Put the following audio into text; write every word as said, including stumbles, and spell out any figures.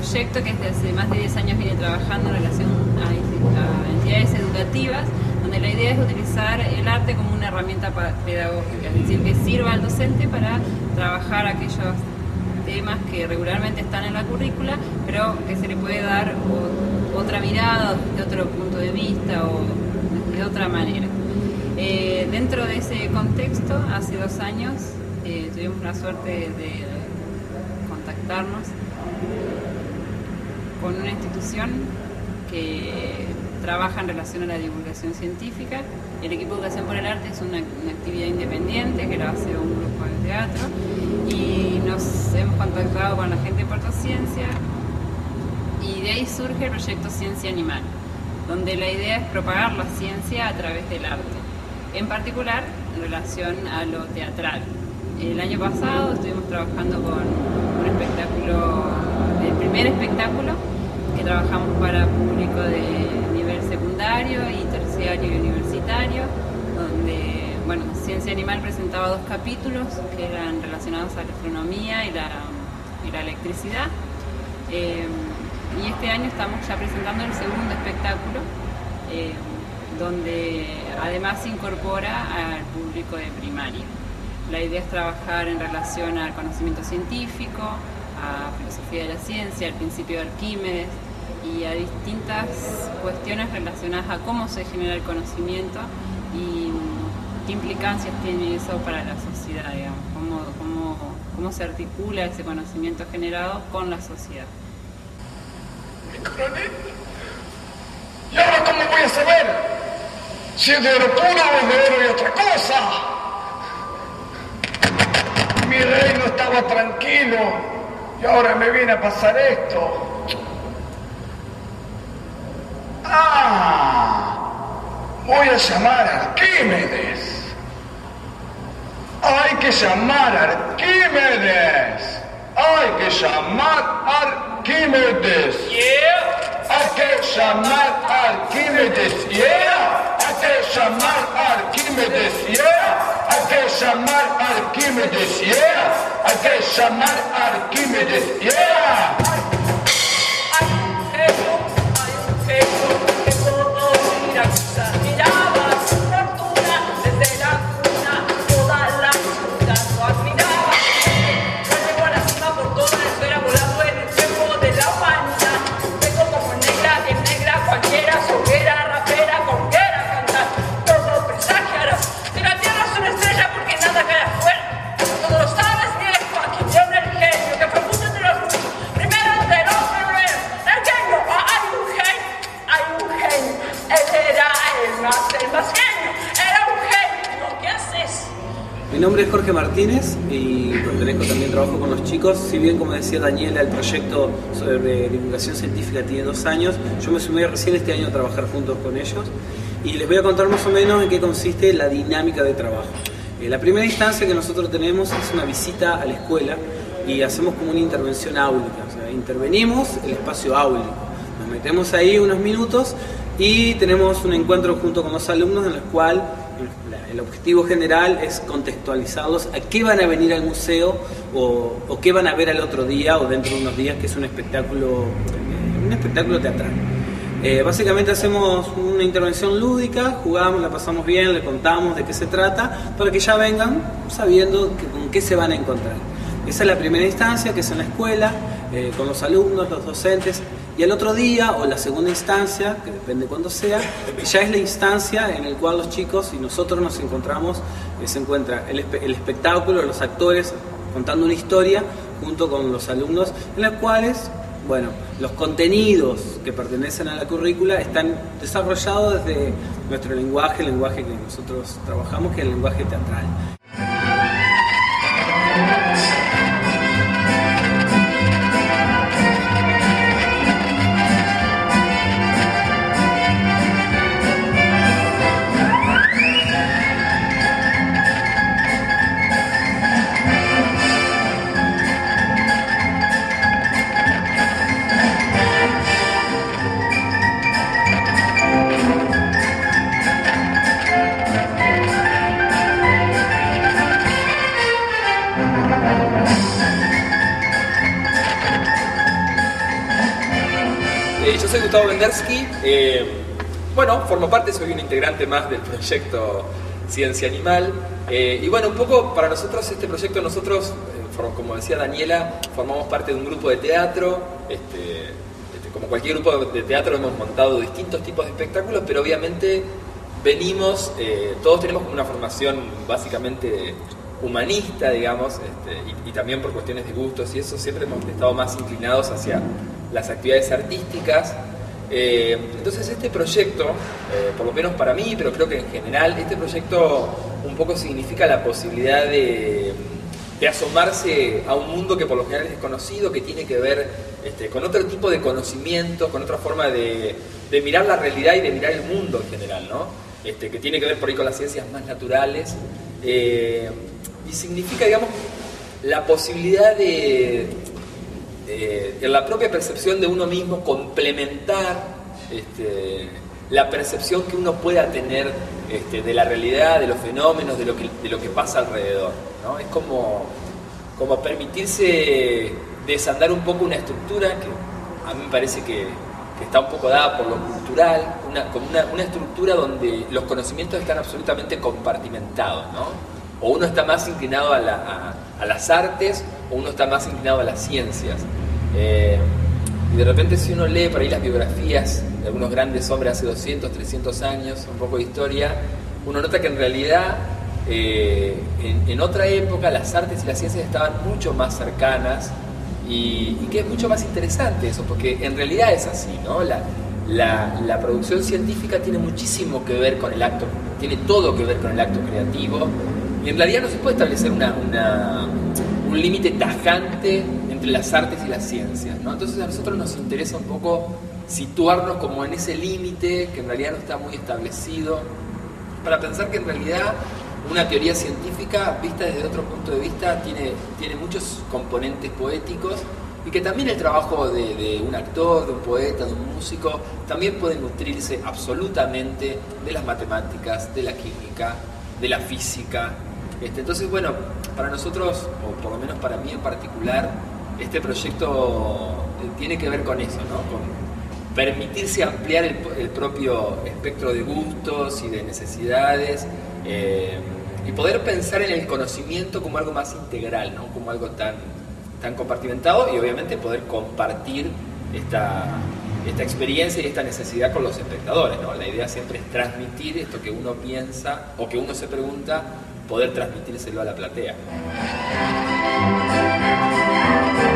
proyecto, que desde hace más de diez años viene trabajando en relación a, a entidades educativas, donde la idea es utilizar el arte como una herramienta pedagógica, es decir, que sirva al docente para trabajar aquellos temas que regularmente están en la currícula, pero que se le puede dar o, otra mirada, de otro punto de vista o de otra manera. Eh, dentro de ese contexto, hace dos años eh, tuvimos la suerte de, de contactarnos con una institución que trabaja en relación a la divulgación científica. El equipo de Educación por el Arte es una, una actividad independiente que la hace un grupo de teatro, y nos hemos contactado con la gente de Puerto Ciencia, y de ahí surge el proyecto Ciencia Animal, donde la idea es propagar la ciencia a través del arte, en particular en relación a lo teatral. El año pasado estuvimos trabajando con un espectáculo, el primer espectáculo que trabajamos para público de nivel secundario y terciario y universitario, donde, bueno, Ciencia Animal presentaba dos capítulos que eran relacionados a la astronomía y la, y la electricidad. Eh, y este año estamos ya presentando el segundo espectáculo, eh, donde además se incorpora al público de primaria. La idea es trabajar en relación al conocimiento científico, a filosofía de la ciencia, al principio de Arquímedes y a distintas cuestiones relacionadas a cómo se genera el conocimiento y qué implicancias tiene eso para la sociedad, digamos, cómo, cómo, cómo se articula ese conocimiento generado con la sociedad. Mi coronel, ¿y ahora cómo voy a saber si es de oro puro o es de oro y otra cosa? Mi reino estaba tranquilo y ahora me viene a pasar esto. ¡Ah! Voy a llamar a Arquímedes. Hay que llamar a Arquímedes. Hay que llamar a Arquímedes. Yeah. Hay que llamar a Arquímedes. Yeah. Hay que llamar a Arquímedes. Yeah. Hay que llamar a Arquímedes. Yeah. Hay que llamar a Arquímedes. Yeah. Mi nombre es Jorge Martínez y pertenezco también, trabajo con los chicos. Si bien, como decía Daniela, el proyecto sobre divulgación científica tiene dos años, yo me sumé recién este año a trabajar juntos con ellos y les voy a contar más o menos en qué consiste la dinámica de trabajo. Eh, la primera instancia que nosotros tenemos es una visita a la escuela y hacemos como una intervención áulica, o sea, intervenimos el espacio áulico, nos metemos ahí unos minutos y tenemos un encuentro junto con los alumnos en el cual el objetivo general es contextualizarlos a qué van a venir al museo o, o qué van a ver al otro día o dentro de unos días, que es un espectáculo, un espectáculo teatral. Eh, básicamente hacemos una intervención lúdica, jugamos, la pasamos bien, le contamos de qué se trata, para que ya vengan sabiendo que, con qué se van a encontrar. Esa es la primera instancia, que es en la escuela, eh, con los alumnos, los docentes. Y el otro día, o la segunda instancia, que depende cuándo sea, ya es la instancia en la cual los chicos y nosotros nos encontramos, eh, se encuentra el, espe el espectáculo, los actores contando una historia junto con los alumnos, en las cuales, bueno, los contenidos que pertenecen a la currícula están desarrollados desde nuestro lenguaje, el lenguaje que nosotros trabajamos, que es el lenguaje teatral. eh, yo soy Gustavo Vendersky. Eh, bueno, formo parte, soy un integrante más del proyecto Ciencia Animal. Eh, y bueno, un poco para nosotros este proyecto, nosotros, eh, como decía Daniela, formamos parte de un grupo de teatro. Este, este, como cualquier grupo de teatro hemos montado distintos tipos de espectáculos, pero obviamente venimos, eh, todos tenemos una formación básicamente humanista, digamos, este, y, y también por cuestiones de gustos y eso, siempre hemos estado más inclinados hacia las actividades artísticas. Eh, entonces este proyecto, eh, por lo menos para mí, pero creo que en general, este proyecto un poco significa la posibilidad de, de asomarse a un mundo que por lo general es desconocido, que tiene que ver este, con otro tipo de conocimiento, con otra forma de, de mirar la realidad y de mirar el mundo en general, ¿no? Este, que tiene que ver por ahí con las ciencias más naturales. Eh, y significa, digamos, la posibilidad de, de, de la propia percepción de uno mismo complementar este, la percepción que uno pueda tener este, de la realidad, de los fenómenos, de lo que, de lo que pasa alrededor, ¿no? Es como, como permitirse desandar un poco una estructura que a mí me parece que, que está un poco dada por lo cultural, una, como una, una estructura donde los conocimientos están absolutamente compartimentados, ¿no? O uno está más inclinado a, la, a, a las artes, o uno está más inclinado a las ciencias. Eh, y de repente si uno lee por ahí las biografías de algunos grandes hombres hace doscientos, trescientos años, un poco de historia, uno nota que en realidad eh, en, en otra época las artes y las ciencias estaban mucho más cercanas y, y que es mucho más interesante eso, porque en realidad es así, ¿no? La, la, la producción científica tiene muchísimo que ver con el acto, tiene todo que ver con el acto creativo. Y en realidad no se puede establecer una, una, un límite tajante entre las artes y las ciencias, ¿no? Entonces a nosotros nos interesa un poco situarnos como en ese límite que en realidad no está muy establecido, para pensar que en realidad una teoría científica vista desde otro punto de vista tiene, tiene muchos componentes poéticos y que también el trabajo de, de un actor, de un poeta, de un músico, también puede nutrirse absolutamente de las matemáticas, de la química, de la física. Este, entonces, bueno, para nosotros, o por lo menos para mí en particular, este proyecto tiene que ver con eso, ¿no? Con permitirse ampliar el, el propio espectro de gustos y de necesidades eh, y poder pensar en el conocimiento como algo más integral, ¿no? Como algo tan, tan compartimentado y obviamente poder compartir esta, esta experiencia y esta necesidad con los espectadores, ¿no? La idea siempre es transmitir esto que uno piensa o que uno se pregunta, poder transmitírselo a la platea.